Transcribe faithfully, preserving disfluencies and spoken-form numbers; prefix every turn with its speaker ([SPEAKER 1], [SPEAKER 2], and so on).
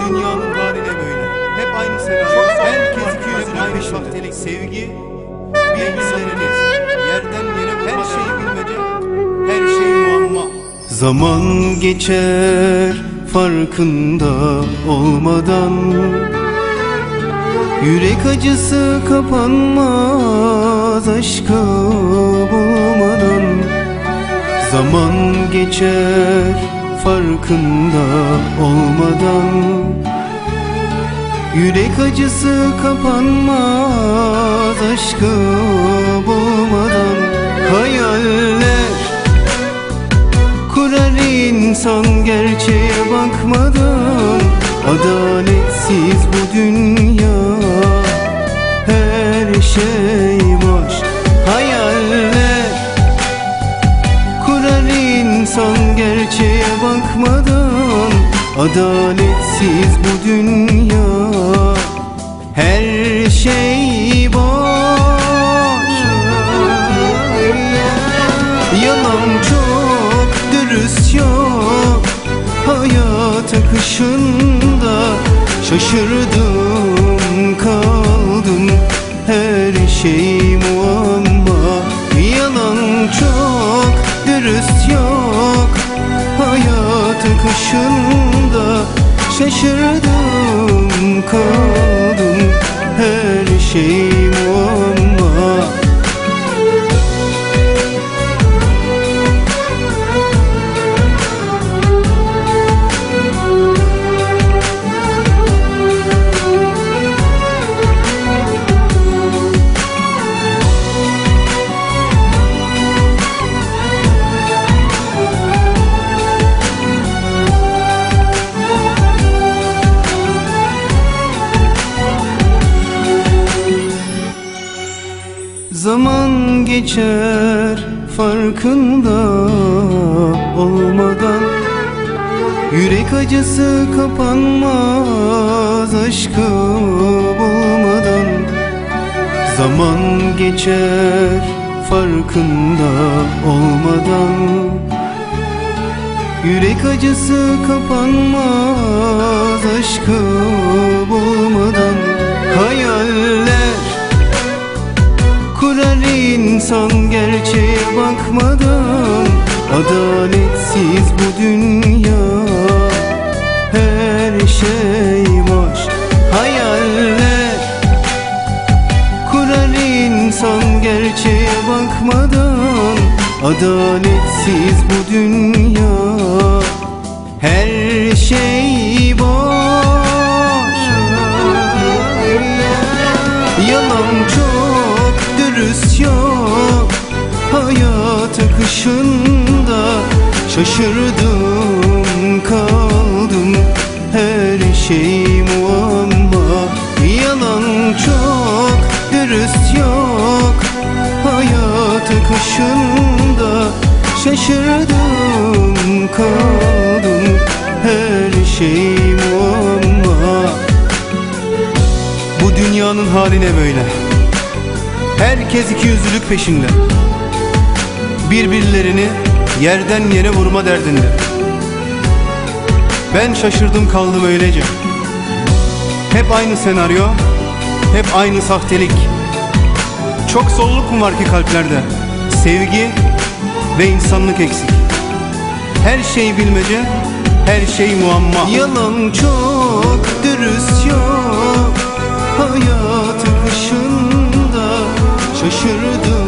[SPEAKER 1] dünyanın haline böyle. Hep aynı senaryo. Herkes iki yüzlü aynı şahtelik. Sevgi birbirleriniz. Yerden yere her şey bilmece, her şey muamma. Zaman geçer farkında olmadan, yürek acısı kapanmaz aşkı bulmadan. Zaman geçer farkında olmadan, yürek acısı kapanmaz aşkı bulmadan. Hayaller kurar insan gerçeğe bakmadan. Adaletsiz bu dünya, her şey boş. Hayaller kurar insan gerçeğe bakmadan. Adaletsiz bu dünya, her şey boş. Yalan çok, dürüst yok. Hayat akışında şaşırdım kaldım, her şey muamma. Yalan çok, dürüst yok. Hayat akışında şaşırdım kaldım, her şey muamma. Zaman geçer farkında olmadan, yürek acısı kapanmaz aşkı bulmadan. Zaman geçer farkında olmadan, yürek acısı kapanmaz aşkı bulmadan. Hayaller kurar insan gerçeğe bakmadan. Adaletsiz bu dünya, her şey boş. Hayaller kurar insan gerçeğe bakmadan. Adaletsiz bu dünya, her şey boş. Yalan çok, dürüst yok. Hayat akışında şaşırdım kaldım, her şey muamma. Yalan çok, dürüst yok. Hayat akışında şaşırdım kaldım, her şey muamma. Bu dünyanın haline böyle. Herkes iki yüzlülük peşinde, birbirlerini yerden yere vurma derdinde. Ben şaşırdım kaldım öylece. Hep aynı senaryo, hep aynı sahtelik. Çok solluk mu var ki kalplerde? Sevgi ve insanlık eksik. Her şey bilmece, her şey muamma. Yalan çok, dürüst yok. Hayat akışında şaşırdım